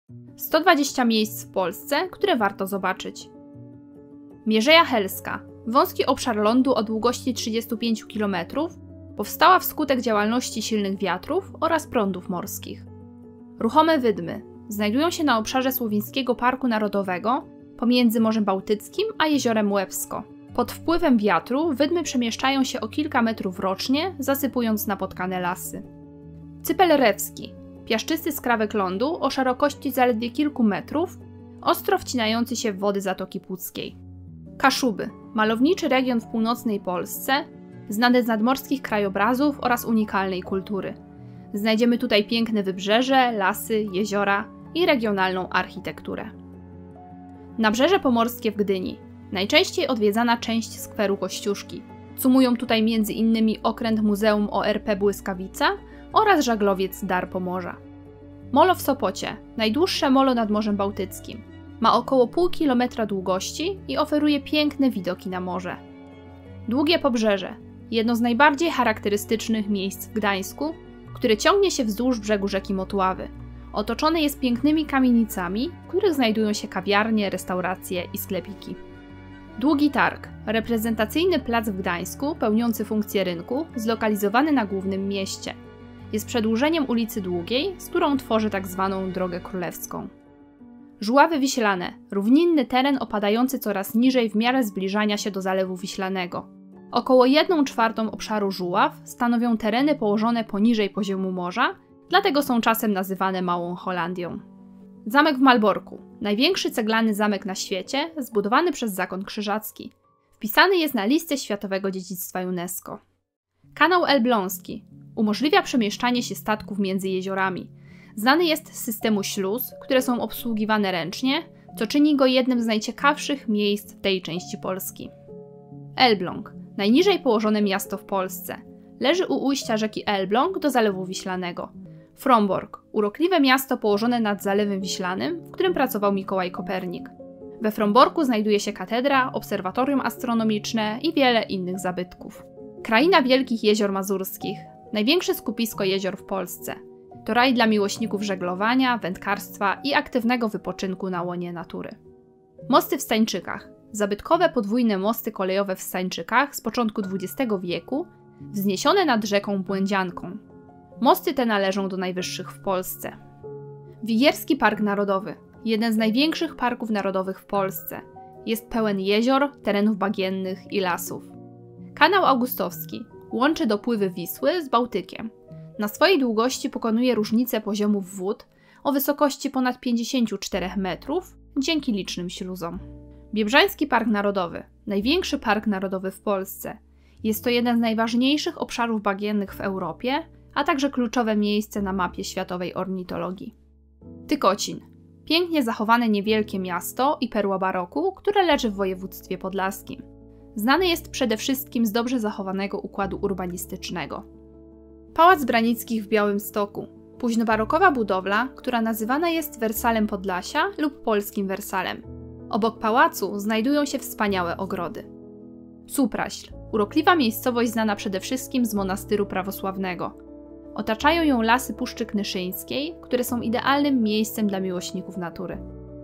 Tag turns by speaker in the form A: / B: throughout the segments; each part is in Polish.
A: 120 miejsc w Polsce, które warto zobaczyć. Mierzeja Helska, wąski obszar lądu o długości 35 km, powstała wskutek działalności silnych wiatrów oraz prądów morskich. Ruchome wydmy znajdują się na obszarze Słowińskiego Parku Narodowego pomiędzy Morzem Bałtyckim a Jeziorem Łebsko. Pod wpływem wiatru wydmy przemieszczają się o kilka metrów rocznie, zasypując napotkane lasy. Cypel Rewski, piaszczysty skrawek lądu o szerokości zaledwie kilku metrów, ostro wcinający się w wody Zatoki Puckiej. Kaszuby, malowniczy region w północnej Polsce, znany z nadmorskich krajobrazów oraz unikalnej kultury. Znajdziemy tutaj piękne wybrzeże, lasy, jeziora i regionalną architekturę. Nabrzeże Pomorskie w Gdyni, najczęściej odwiedzana część skweru Kościuszki. Sumują tutaj m.in. okręt Muzeum ORP Błyskawica oraz żaglowiec Dar Pomorza. Molo w Sopocie, najdłuższe molo nad Morzem Bałtyckim. Ma około pół kilometra długości i oferuje piękne widoki na morze. Długie Pobrzeże, jedno z najbardziej charakterystycznych miejsc w Gdańsku, które ciągnie się wzdłuż brzegu rzeki Motławy. Otoczone jest pięknymi kamienicami, w których znajdują się kawiarnie, restauracje i sklepiki. Długi Targ, reprezentacyjny plac w Gdańsku, pełniący funkcję rynku, zlokalizowany na głównym mieście. Jest przedłużeniem ulicy Długiej, z którą tworzy tzw. Drogę Królewską. Żuławy Wiślane, równinny teren opadający coraz niżej w miarę zbliżania się do Zalewu Wiślanego. Około 1/4 obszaru Żuław stanowią tereny położone poniżej poziomu morza, dlatego są czasem nazywane Małą Holandią. Zamek w Malborku, największy ceglany zamek na świecie, zbudowany przez Zakon Krzyżacki. Wpisany jest na listę Światowego Dziedzictwa UNESCO. Kanał Elbląski umożliwia przemieszczanie się statków między jeziorami. Znany jest z systemu śluz, które są obsługiwane ręcznie, co czyni go jednym z najciekawszych miejsc w tej części Polski. Elbląg, najniżej położone miasto w Polsce. Leży u ujścia rzeki Elbląg do Zalewu Wiślanego. Frombork, urokliwe miasto położone nad Zalewem Wiślanym, w którym pracował Mikołaj Kopernik. We Fromborku znajduje się katedra, obserwatorium astronomiczne i wiele innych zabytków. Kraina Wielkich Jezior Mazurskich, największe skupisko jezior w Polsce. To raj dla miłośników żeglowania, wędkarstwa i aktywnego wypoczynku na łonie natury. Mosty w Stańczykach, zabytkowe podwójne mosty kolejowe w Stańczykach z początku XX wieku, wzniesione nad rzeką Błędzianką. Mosty te należą do najwyższych w Polsce. Wigierski Park Narodowy, jeden z największych parków narodowych w Polsce. Jest pełen jezior, terenów bagiennych i lasów. Kanał Augustowski łączy dopływy Wisły z Bałtykiem. Na swojej długości pokonuje różnicę poziomów wód o wysokości ponad 54 metrów dzięki licznym śluzom. Biebrzański Park Narodowy, największy park narodowy w Polsce. Jest to jeden z najważniejszych obszarów bagiennych w Europie, a także kluczowe miejsce na mapie światowej ornitologii. Tykocin, pięknie zachowane niewielkie miasto i perła baroku, które leży w województwie podlaskim. Znany jest przede wszystkim z dobrze zachowanego układu urbanistycznego. Pałac Branickich w Białymstoku, późnobarokowa budowla, która nazywana jest Wersalem Podlasia lub polskim Wersalem. Obok pałacu znajdują się wspaniałe ogrody. Supraśl, urokliwa miejscowość znana przede wszystkim z monastyru prawosławnego. Otaczają ją lasy Puszczy Knyszyńskiej, które są idealnym miejscem dla miłośników natury.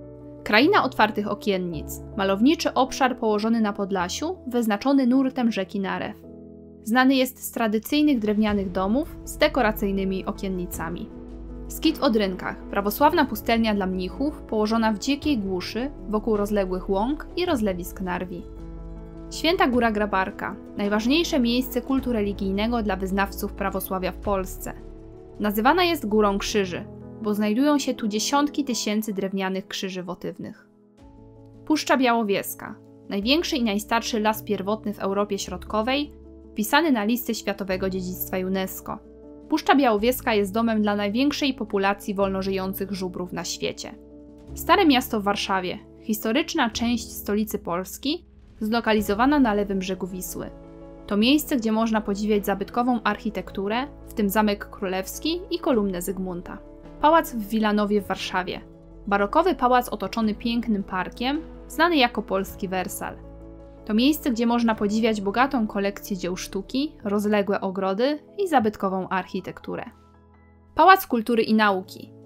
A: Kraina Otwartych Okiennic, malowniczy obszar położony na Podlasiu, wyznaczony nurtem rzeki Narew. Znany jest z tradycyjnych drewnianych domów z dekoracyjnymi okiennicami. Skit w Odrynkach, prawosławna pustelnia dla mnichów, położona w dzikiej głuszy, wokół rozległych łąk i rozlewisk narwi. Święta Góra Grabarka, najważniejsze miejsce kultu religijnego dla wyznawców prawosławia w Polsce. Nazywana jest Górą Krzyży, bo znajdują się tu dziesiątki tysięcy drewnianych krzyży wotywnych. Puszcza Białowieska, największy i najstarszy las pierwotny w Europie Środkowej, wpisany na listę Światowego Dziedzictwa UNESCO. Puszcza Białowieska jest domem dla największej populacji wolnożyjących żubrów na świecie. Stare Miasto w Warszawie, historyczna część stolicy Polski, zlokalizowana na lewym brzegu Wisły. To miejsce, gdzie można podziwiać zabytkową architekturę, w tym Zamek Królewski i kolumnę Zygmunta. Pałac w Wilanowie w Warszawie. Barokowy pałac otoczony pięknym parkiem, znany jako polski Wersal. To miejsce, gdzie można podziwiać bogatą kolekcję dzieł sztuki, rozległe ogrody i zabytkową architekturę. Pałac Kultury i Nauki.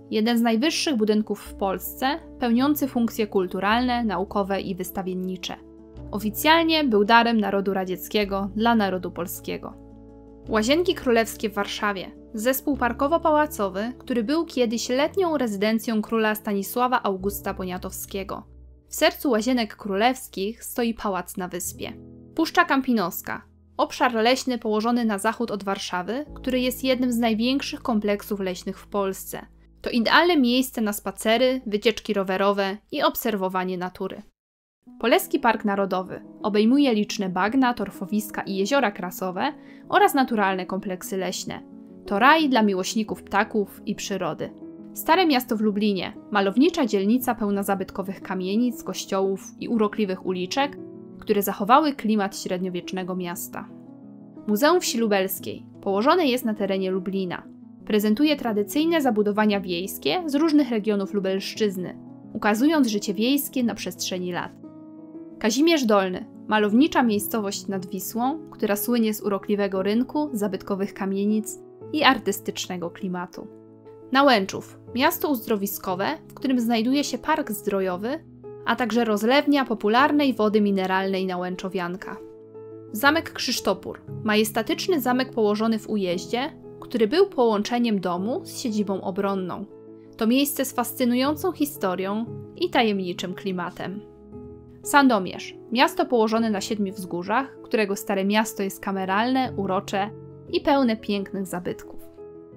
A: jeden z najwyższych budynków w Polsce, pełniący funkcje kulturalne, naukowe i wystawiennicze. Oficjalnie był darem narodu radzieckiego dla narodu polskiego. Łazienki Królewskie w Warszawie, zespół parkowo-pałacowy, który był kiedyś letnią rezydencją króla Stanisława Augusta Poniatowskiego. W sercu Łazienek Królewskich stoi pałac na wyspie. Puszcza Kampinoska, obszar leśny położony na zachód od Warszawy, który jest jednym z największych kompleksów leśnych w Polsce. To idealne miejsce na spacery, wycieczki rowerowe i obserwowanie natury. Poleski Park Narodowy obejmuje liczne bagna, torfowiska i jeziora krasowe oraz naturalne kompleksy leśne. To raj dla miłośników ptaków i przyrody. Stare Miasto w Lublinie, malownicza dzielnica pełna zabytkowych kamienic, kościołów i urokliwych uliczek, które zachowały klimat średniowiecznego miasta. Muzeum Wsi Lubelskiej położone jest na terenie Lublina. Prezentuje tradycyjne zabudowania wiejskie z różnych regionów Lubelszczyzny, ukazując życie wiejskie na przestrzeni lat. Kazimierz Dolny, malownicza miejscowość nad Wisłą, która słynie z urokliwego rynku, zabytkowych kamienic i artystycznego klimatu. Nałęczów, miasto uzdrowiskowe, w którym znajduje się park zdrojowy, a także rozlewnia popularnej wody mineralnej Nałęczowianka. Zamek Krzysztopór, majestatyczny zamek położony w Ujeździe, który był połączeniem domu z siedzibą obronną. To miejsce z fascynującą historią i tajemniczym klimatem. Sandomierz, miasto położone na 7 wzgórzach, którego Stare Miasto jest kameralne, urocze i pełne pięknych zabytków.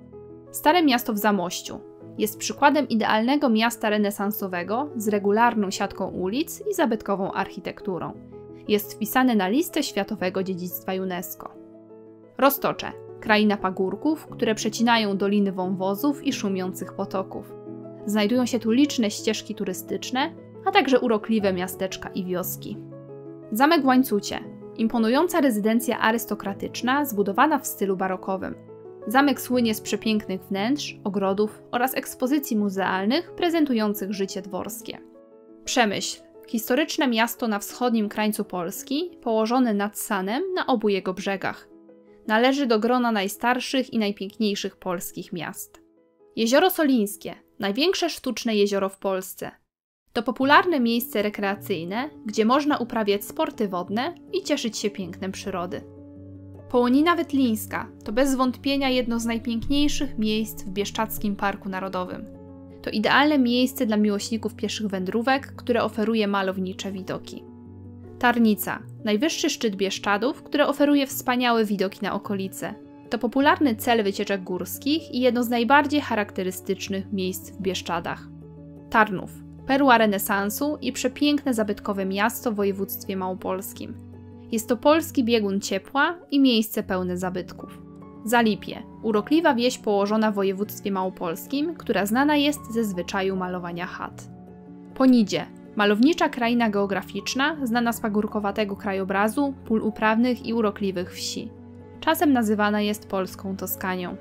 A: Stare Miasto w Zamościu jest przykładem idealnego miasta renesansowego z regularną siatką ulic i zabytkową architekturą. Jest wpisane na listę Światowego Dziedzictwa UNESCO. Roztocze, kraina pagórków, które przecinają doliny wąwozów i szumiących potoków. Znajdują się tu liczne ścieżki turystyczne, a także urokliwe miasteczka i wioski. Zamek w Łańcucie, imponująca rezydencja arystokratyczna zbudowana w stylu barokowym. Zamek słynie z przepięknych wnętrz, ogrodów oraz ekspozycji muzealnych prezentujących życie dworskie. Przemyśl, historyczne miasto na wschodnim krańcu Polski, położone nad Sanem na obu jego brzegach. Należy do grona najstarszych i najpiękniejszych polskich miast. Jezioro Solińskie, największe sztuczne jezioro w Polsce. To popularne miejsce rekreacyjne, gdzie można uprawiać sporty wodne i cieszyć się pięknem przyrody. Połonina Wetlińska to bez wątpienia jedno z najpiękniejszych miejsc w Bieszczadzkim Parku Narodowym. To idealne miejsce dla miłośników pieszych wędrówek, które oferuje malownicze widoki. Tarnica, najwyższy szczyt Bieszczadów, który oferuje wspaniałe widoki na okolice. To popularny cel wycieczek górskich i jedno z najbardziej charakterystycznych miejsc w Bieszczadach. Tarnów, perła renesansu i przepiękne zabytkowe miasto w województwie małopolskim. Jest to polski biegun ciepła i miejsce pełne zabytków. Zalipie, urokliwa wieś położona w województwie małopolskim, która znana jest ze zwyczaju malowania chat. Ponidzie, malownicza kraina geograficzna, znana z pagórkowatego krajobrazu, pól uprawnych i urokliwych wsi. Czasem nazywana jest polską Toskanią.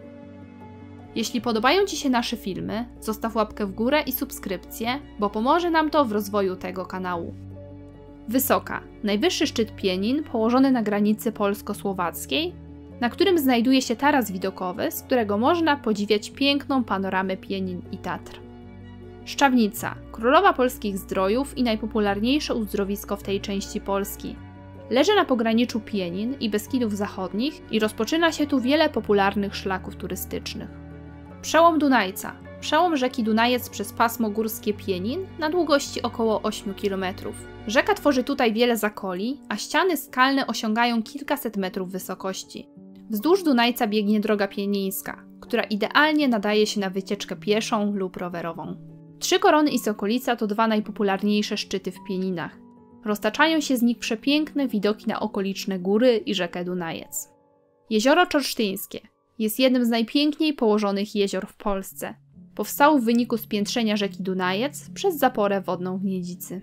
A: Jeśli podobają Ci się nasze filmy, zostaw łapkę w górę i subskrypcję, bo pomoże nam to w rozwoju tego kanału. Wysoka, najwyższy szczyt Pienin położony na granicy polsko-słowackiej, na którym znajduje się taras widokowy, z którego można podziwiać piękną panoramę Pienin i Tatr. Szczawnica, królowa polskich zdrojów i najpopularniejsze uzdrowisko w tej części Polski. Leży na pograniczu Pienin i Beskidów Zachodnich i rozpoczyna się tu wiele popularnych szlaków turystycznych. Przełom Dunajca, przełom rzeki Dunajec przez pasmo górskie Pienin na długości około 8 km. Rzeka tworzy tutaj wiele zakoli, a ściany skalne osiągają kilkaset metrów wysokości. Wzdłuż Dunajca biegnie droga pienińska, która idealnie nadaje się na wycieczkę pieszą lub rowerową. Trzy Korony i Sokolica to dwa najpopularniejsze szczyty w Pieninach. Roztaczają się z nich przepiękne widoki na okoliczne góry i rzekę Dunajec. Jezioro Czorsztyńskie jest jednym z najpiękniej położonych jezior w Polsce. Powstało w wyniku spiętrzenia rzeki Dunajec przez zaporę wodną w Niedzicy.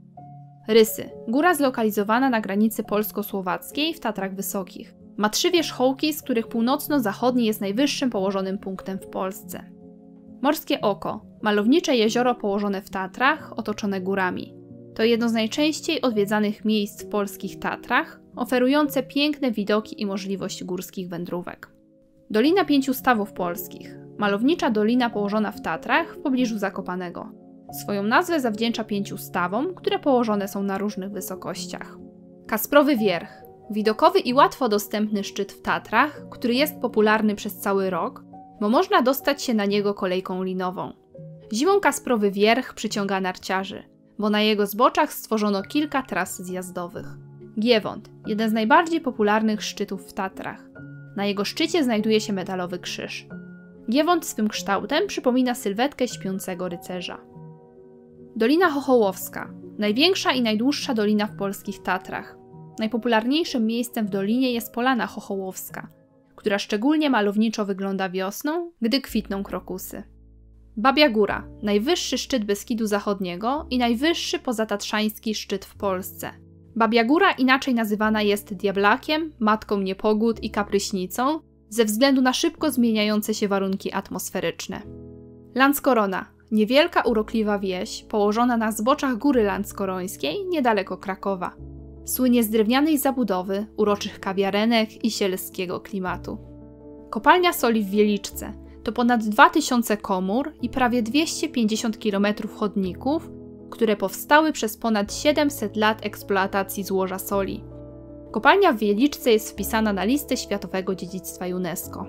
A: Rysy, góra zlokalizowana na granicy polsko-słowackiej w Tatrach Wysokich. Ma 3 wierzchołki, z których północno-zachodni jest najwyższym położonym punktem w Polsce. Morskie Oko, malownicze jezioro położone w Tatrach, otoczone górami. To jedno z najczęściej odwiedzanych miejsc w polskich Tatrach, oferujące piękne widoki i możliwość górskich wędrówek. Dolina 5 Stawów Polskich, malownicza dolina położona w Tatrach w pobliżu Zakopanego. Swoją nazwę zawdzięcza 5 stawom, które położone są na różnych wysokościach. Kasprowy Wierch. Widokowy i łatwo dostępny szczyt w Tatrach, który jest popularny przez cały rok, bo można dostać się na niego kolejką linową. Zimą Kasprowy Wierch przyciąga narciarzy, bo na jego zboczach stworzono kilka tras zjazdowych. Giewont, jeden z najbardziej popularnych szczytów w Tatrach. Na jego szczycie znajduje się metalowy krzyż. Giewont swym kształtem przypomina sylwetkę śpiącego rycerza. Dolina Chochołowska, największa i najdłuższa dolina w polskich Tatrach. Najpopularniejszym miejscem w dolinie jest Polana Chochołowska, która szczególnie malowniczo wygląda wiosną, gdy kwitną krokusy. Babia Góra, najwyższy szczyt Beskidu Zachodniego i najwyższy pozatatrzański szczyt w Polsce. Babia Góra inaczej nazywana jest Diablakiem, Matką Niepogód i Kapryśnicą ze względu na szybko zmieniające się warunki atmosferyczne. Landskorona, niewielka urokliwa wieś położona na zboczach Góry Landskorońskiej niedaleko Krakowa. Słynie z drewnianej zabudowy, uroczych kawiarenek i sielskiego klimatu. Kopalnia soli w Wieliczce to ponad 2000 komór i prawie 250 km chodników, które powstały przez ponad 700 lat eksploatacji złoża soli. Kopalnia w Wieliczce jest wpisana na listę Światowego Dziedzictwa UNESCO.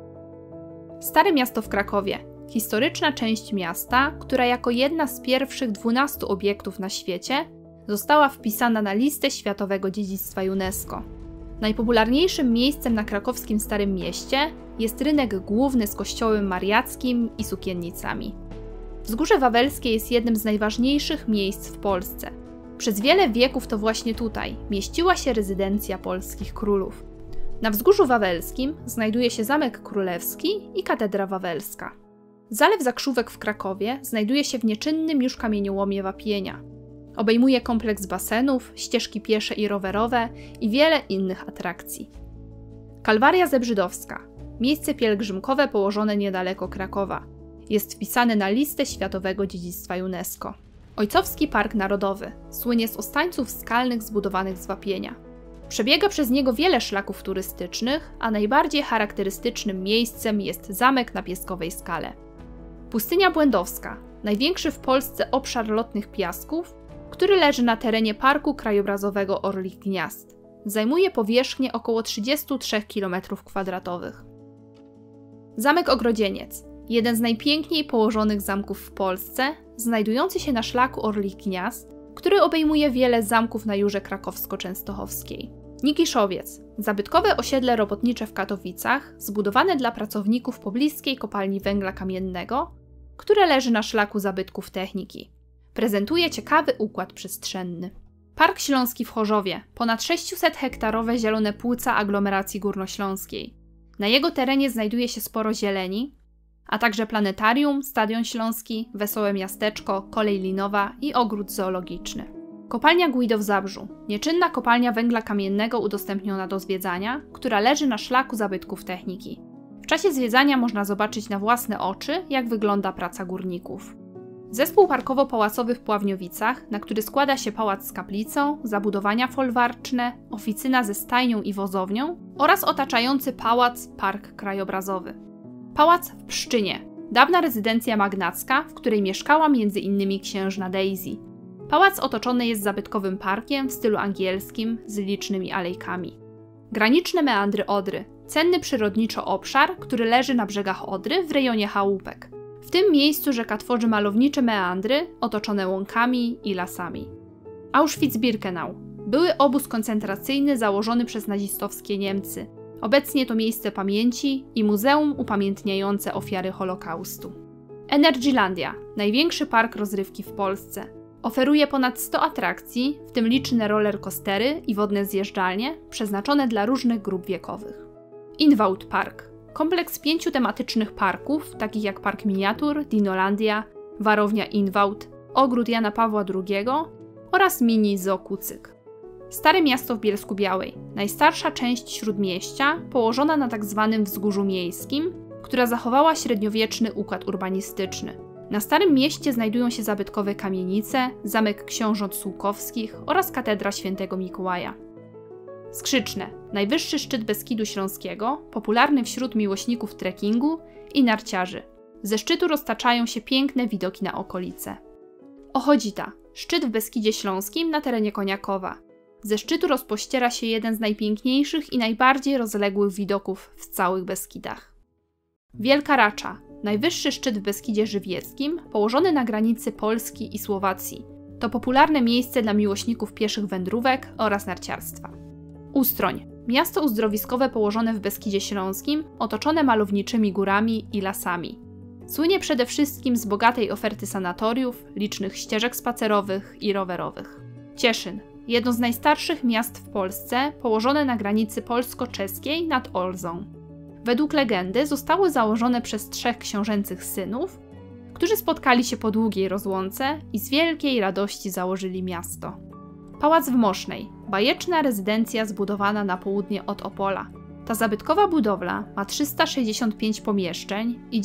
A: Stare Miasto w Krakowie. Historyczna część miasta, która jako jedna z pierwszych 12 obiektów na świecie została wpisana na listę Światowego Dziedzictwa UNESCO. Najpopularniejszym miejscem na krakowskim Starym Mieście jest rynek główny z kościołem mariackim i sukiennicami. Wzgórze Wawelskie jest jednym z najważniejszych miejsc w Polsce. Przez wiele wieków to właśnie tutaj mieściła się rezydencja polskich królów. Na Wzgórzu Wawelskim znajduje się Zamek Królewski i Katedra Wawelska. Zalew Zakrzówek w Krakowie znajduje się w nieczynnym już kamieniołomie Wapienia. Obejmuje kompleks basenów, ścieżki piesze i rowerowe i wiele innych atrakcji. Kalwaria Zebrzydowska, miejsce pielgrzymkowe położone niedaleko Krakowa. Jest wpisane na listę Światowego Dziedzictwa UNESCO. Ojcowski Park Narodowy słynie z ostańców skalnych zbudowanych z wapienia. Przebiega przez niego wiele szlaków turystycznych, a najbardziej charakterystycznym miejscem jest zamek na Pieskowej Skale. Pustynia Błędowska, największy w Polsce obszar lotnych piasków, który leży na terenie Parku Krajobrazowego Orlich Gniazd. Zajmuje powierzchnię około 33 km². Zamek Ogrodzieniec, jeden z najpiękniej położonych zamków w Polsce, znajdujący się na szlaku Orlich Gniazd, który obejmuje wiele zamków na Jurze Krakowsko-Częstochowskiej. Nikiszowiec, zabytkowe osiedle robotnicze w Katowicach, zbudowane dla pracowników pobliskiej kopalni węgla kamiennego, które leży na szlaku zabytków techniki. Prezentuje ciekawy układ przestrzenny. Park Śląski w Chorzowie, ponad 600-hektarowe zielone płuca aglomeracji górnośląskiej. Na jego terenie znajduje się sporo zieleni, a także planetarium, Stadion Śląski, Wesołe Miasteczko, kolej linowa i ogród zoologiczny. Kopalnia Guido w Zabrzu, nieczynna kopalnia węgla kamiennego udostępniona do zwiedzania, która leży na szlaku zabytków techniki. W czasie zwiedzania można zobaczyć na własne oczy, jak wygląda praca górników. Zespół parkowo-pałacowy w Pławniowicach, na który składa się pałac z kaplicą, zabudowania folwarczne, oficyna ze stajnią i wozownią oraz otaczający pałac park krajobrazowy. Pałac w Pszczynie, dawna rezydencja magnacka, w której mieszkała m.in. księżna Daisy. Pałac otoczony jest zabytkowym parkiem w stylu angielskim z licznymi alejkami. Graniczne meandry Odry, cenny przyrodniczo obszar, który leży na brzegach Odry w rejonie chałupek. W tym miejscu rzeka tworzy malownicze meandry otoczone łąkami i lasami. Auschwitz-Birkenau, były obóz koncentracyjny założony przez nazistowskie Niemcy. Obecnie to miejsce pamięci i muzeum upamiętniające ofiary Holokaustu. Energylandia, największy park rozrywki w Polsce. Oferuje ponad 100 atrakcji, w tym liczne rollercoastery i wodne zjeżdżalnie, przeznaczone dla różnych grup wiekowych. Inwoud Park, kompleks 5 tematycznych parków, takich jak Park Miniatur, Dinolandia, Warownia Inwoud, Ogród Jana Pawła II oraz mini Zoo Kucyk. Stare Miasto w Bielsku-Białej, najstarsza część śródmieścia, położona na tzw. wzgórzu miejskim, która zachowała średniowieczny układ urbanistyczny. Na Starym Mieście znajdują się zabytkowe kamienice, Zamek Książąt Sułkowskich oraz Katedra Świętego Mikołaja. Skrzyczne, najwyższy szczyt Beskidu Śląskiego, popularny wśród miłośników trekkingu i narciarzy. Ze szczytu roztaczają się piękne widoki na okolice. Ochodzita, szczyt w Beskidzie Śląskim na terenie Koniakowa. Ze szczytu rozpościera się jeden z najpiękniejszych i najbardziej rozległych widoków w całych Beskidach. Wielka Racza, najwyższy szczyt w Beskidzie Żywieckim, położony na granicy Polski i Słowacji. To popularne miejsce dla miłośników pieszych wędrówek oraz narciarstwa. Ustroń, miasto uzdrowiskowe położone w Beskidzie Śląskim, otoczone malowniczymi górami i lasami. Słynie przede wszystkim z bogatej oferty sanatoriów, licznych ścieżek spacerowych i rowerowych. Cieszyn, jedno z najstarszych miast w Polsce, położone na granicy polsko-czeskiej nad Olzą. Według legendy zostały założone przez 3 książęcych synów, którzy spotkali się po długiej rozłące i z wielkiej radości założyli miasto. Pałac w Mosznej, bajeczna rezydencja zbudowana na południe od Opola. Ta zabytkowa budowla ma 365 pomieszczeń i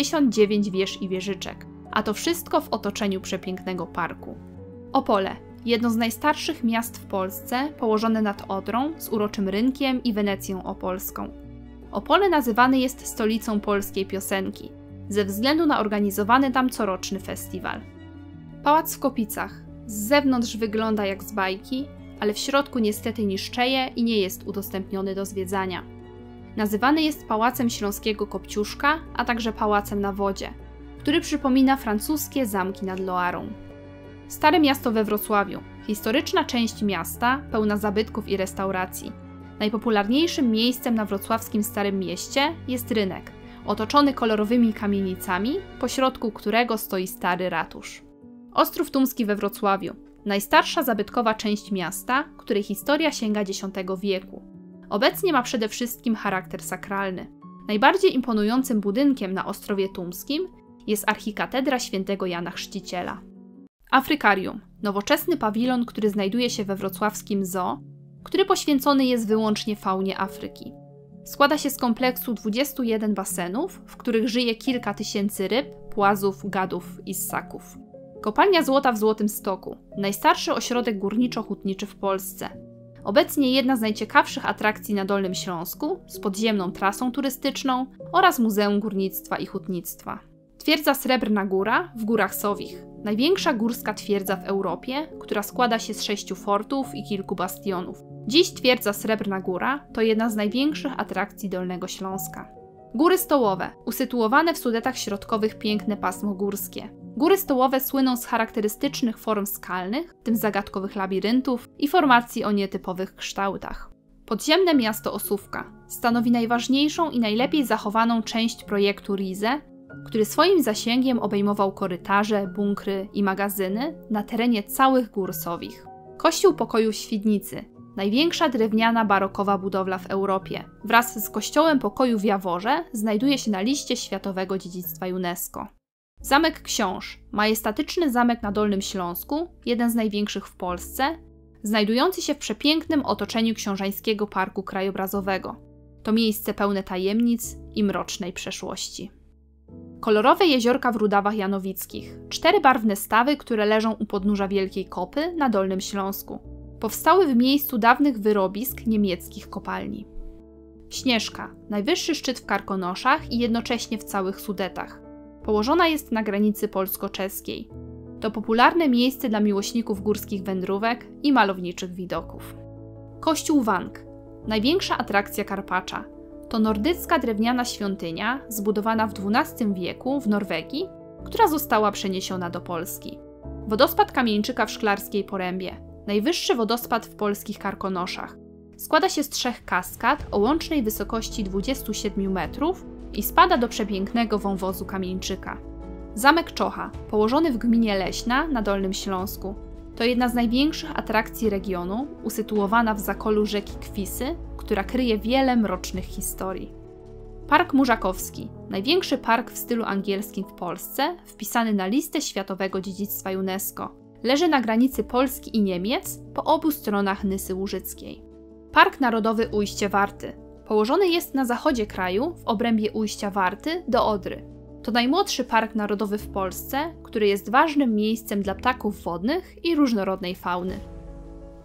A: 99 wież i wieżyczek, a to wszystko w otoczeniu przepięknego parku. Opole, jedno z najstarszych miast w Polsce, położone nad Odrą z uroczym rynkiem i Wenecją opolską. Opole nazywany jest stolicą polskiej piosenki, ze względu na organizowany tam coroczny festiwal. Pałac w Kopicach. Z zewnątrz wygląda jak z bajki, ale w środku niestety niszczeje i nie jest udostępniony do zwiedzania. Nazywany jest Pałacem Śląskiego Kopciuszka, a także Pałacem na Wodzie, który przypomina francuskie zamki nad Loarą. Stare Miasto we Wrocławiu. Historyczna część miasta, pełna zabytków i restauracji. Najpopularniejszym miejscem na wrocławskim Starym Mieście jest rynek, otoczony kolorowymi kamienicami, pośrodku którego stoi stary ratusz. Ostrów Tumski we Wrocławiu. Najstarsza zabytkowa część miasta, której historia sięga X wieku. Obecnie ma przede wszystkim charakter sakralny. Najbardziej imponującym budynkiem na Ostrowie Tumskim jest archikatedra świętego Jana Chrzciciela. Afrykarium. Nowoczesny pawilon, który znajduje się we wrocławskim zoo, który poświęcony jest wyłącznie faunie Afryki. Składa się z kompleksu 21 basenów, w których żyje kilka tysięcy ryb, płazów, gadów i ssaków. Kopalnia złota w Złotym Stoku. Najstarszy ośrodek górniczo-hutniczy w Polsce. Obecnie jedna z najciekawszych atrakcji na Dolnym Śląsku, z podziemną trasą turystyczną oraz Muzeum Górnictwa i Hutnictwa. Twierdza Srebrna Góra w Górach Sowich. Największa górska twierdza w Europie, która składa się z 6 fortów i kilku bastionów. Dziś twierdza Srebrna Góra to jedna z największych atrakcji Dolnego Śląska. Góry Stołowe, usytuowane w Sudetach Środkowych piękne pasmo górskie. Góry Stołowe słyną z charakterystycznych form skalnych, w tym zagadkowych labiryntów i formacji o nietypowych kształtach. Podziemne miasto Osówka stanowi najważniejszą i najlepiej zachowaną część projektu Rize, który swoim zasięgiem obejmował korytarze, bunkry i magazyny na terenie całych Gór Sowich. Kościół Pokoju w Świdnicy, największa drewniana barokowa budowla w Europie, wraz z Kościołem Pokoju w Jaworze znajduje się na liście Światowego Dziedzictwa UNESCO. Zamek Książ, majestatyczny zamek na Dolnym Śląsku, jeden z największych w Polsce, znajdujący się w przepięknym otoczeniu Książańskiego Parku Krajobrazowego. To miejsce pełne tajemnic i mrocznej przeszłości. Kolorowe jeziorka w Rudawach Janowickich. 4 barwne stawy, które leżą u podnóża Wielkiej Kopy na Dolnym Śląsku. Powstały w miejscu dawnych wyrobisk niemieckich kopalni. Śnieżka, najwyższy szczyt w Karkonoszach i jednocześnie w całych Sudetach. Położona jest na granicy polsko-czeskiej. To popularne miejsce dla miłośników górskich wędrówek i malowniczych widoków. Kościół Wank, największa atrakcja Karpacza. To nordycka drewniana świątynia zbudowana w XII wieku w Norwegii, która została przeniesiona do Polski. Wodospad Kamieńczyka w Szklarskiej Porębie, najwyższy wodospad w polskich Karkonoszach. Składa się z 3 kaskad o łącznej wysokości 27 metrów i spada do przepięknego wąwozu Kamieńczyka. Zamek Czocha, położony w gminie Leśna na Dolnym Śląsku. To jedna z największych atrakcji regionu, usytuowana w zakolu rzeki Kwisy, która kryje wiele mrocznych historii. Park Murzakowski, największy park w stylu angielskim w Polsce, wpisany na listę Światowego Dziedzictwa UNESCO. Leży na granicy Polski i Niemiec, po obu stronach Nysy Łużyckiej. Park Narodowy Ujście Warty. Położony jest na zachodzie kraju, w obrębie ujścia Warty do Odry. To najmłodszy park narodowy w Polsce, który jest ważnym miejscem dla ptaków wodnych i różnorodnej fauny.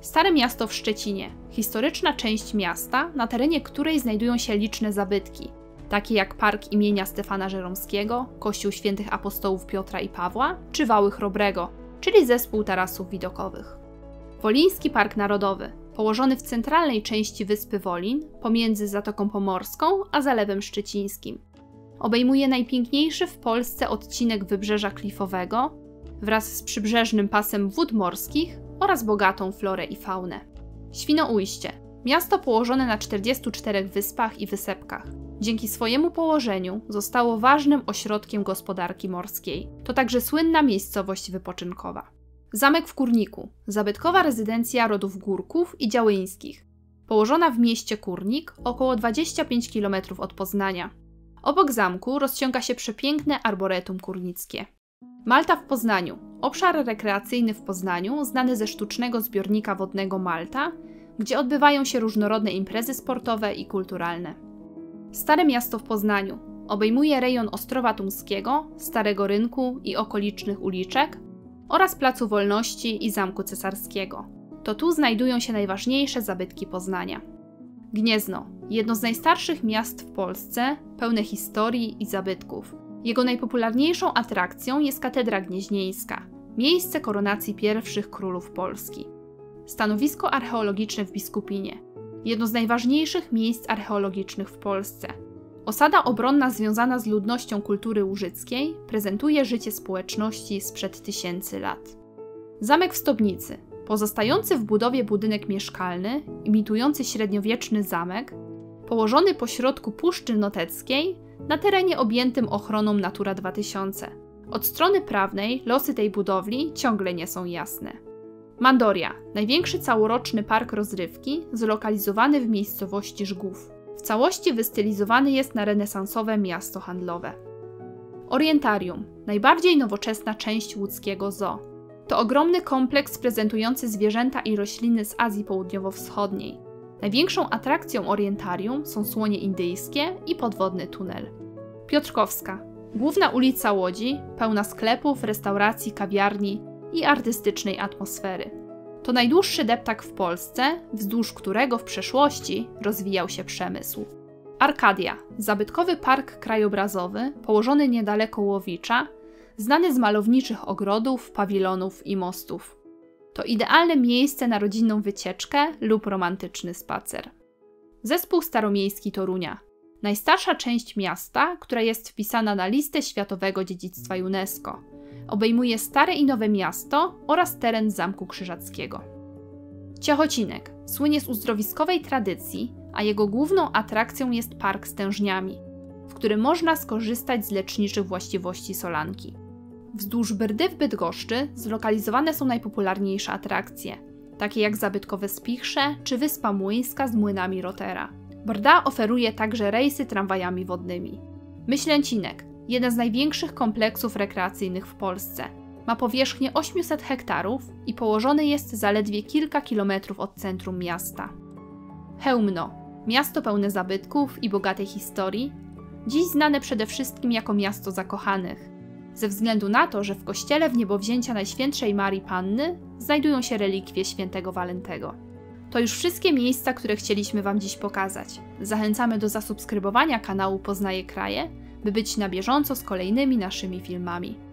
A: Stare Miasto w Szczecinie, historyczna część miasta, na terenie której znajdują się liczne zabytki, takie jak Park imienia Stefana Żeromskiego, Kościół Świętych Apostołów Piotra i Pawła, czy Wały Chrobrego, czyli zespół tarasów widokowych. Woliński Park Narodowy, położony w centralnej części wyspy Wolin, pomiędzy Zatoką Pomorską a Zalewem Szczecińskim. Obejmuje najpiękniejszy w Polsce odcinek wybrzeża klifowego wraz z przybrzeżnym pasem wód morskich oraz bogatą florę i faunę. Świnoujście, miasto położone na 44 wyspach i wysepkach. Dzięki swojemu położeniu zostało ważnym ośrodkiem gospodarki morskiej. To także słynna miejscowość wypoczynkowa. Zamek w Kurniku, zabytkowa rezydencja rodów Górków i Działyńskich, położona w mieście Kurnik, około 25 km od Poznania. Obok zamku rozciąga się przepiękne arboretum kurnickie. Malta w Poznaniu, obszar rekreacyjny w Poznaniu, znany ze sztucznego zbiornika wodnego Malta, gdzie odbywają się różnorodne imprezy sportowe i kulturalne. Stare Miasto w Poznaniu obejmuje rejon Ostrowa Tumskiego, Starego Rynku i okolicznych uliczek oraz Placu Wolności i Zamku Cesarskiego. To tu znajdują się najważniejsze zabytki Poznania. Gniezno, jedno z najstarszych miast w Polsce, pełne historii i zabytków. Jego najpopularniejszą atrakcją jest Katedra Gnieźnieńska, miejsce koronacji pierwszych królów Polski. Stanowisko archeologiczne w Biskupinie, jedno z najważniejszych miejsc archeologicznych w Polsce. Osada obronna związana z ludnością kultury łużyckiej prezentuje życie społeczności sprzed tysięcy lat. Zamek w Stobnicy, pozostający w budowie budynek mieszkalny, imitujący średniowieczny zamek, położony pośrodku Puszczy Noteckiej, na terenie objętym ochroną Natura 2000. Od strony prawnej losy tej budowli ciągle nie są jasne. Mandoria, największy całoroczny park rozrywki, zlokalizowany w miejscowości Żgów. W całości wystylizowany jest na renesansowe miasto handlowe. Orientarium, najbardziej nowoczesna część łódzkiego zoo. To ogromny kompleks prezentujący zwierzęta i rośliny z Azji Południowo-Wschodniej. Największą atrakcją orientarium są słonie indyjskie i podwodny tunel. Piotrkowska, główna ulica Łodzi, pełna sklepów, restauracji, kawiarni i artystycznej atmosfery. To najdłuższy deptak w Polsce, wzdłuż którego w przeszłości rozwijał się przemysł. Arkadia, zabytkowy park krajobrazowy położony niedaleko Łowicza, znany z malowniczych ogrodów, pawilonów i mostów. To idealne miejsce na rodzinną wycieczkę lub romantyczny spacer. Zespół Staromiejski Torunia, najstarsza część miasta, która jest wpisana na listę Światowego Dziedzictwa UNESCO. Obejmuje Stare i Nowe Miasto oraz teren Zamku Krzyżackiego. Ciechocinek słynie z uzdrowiskowej tradycji, a jego główną atrakcją jest park z tężniami, w którym można skorzystać z leczniczych właściwości solanki. Wzdłuż Brdy w Bydgoszczy zlokalizowane są najpopularniejsze atrakcje, takie jak zabytkowe Spichrze czy Wyspa Młyńska z młynami Rotera. Brda oferuje także rejsy tramwajami wodnymi. Myślęcinek, jeden z największych kompleksów rekreacyjnych w Polsce. Ma powierzchnię 800 hektarów i położony jest zaledwie kilka kilometrów od centrum miasta. Chełmno, miasto pełne zabytków i bogatej historii, dziś znane przede wszystkim jako miasto zakochanych, ze względu na to, że w kościele w niebowzięcia Najświętszej Marii Panny znajdują się relikwie świętego Walentego. To już wszystkie miejsca, które chcieliśmy Wam dziś pokazać. Zachęcamy do zasubskrybowania kanału Poznaję Kraje, by być na bieżąco z kolejnymi naszymi filmami.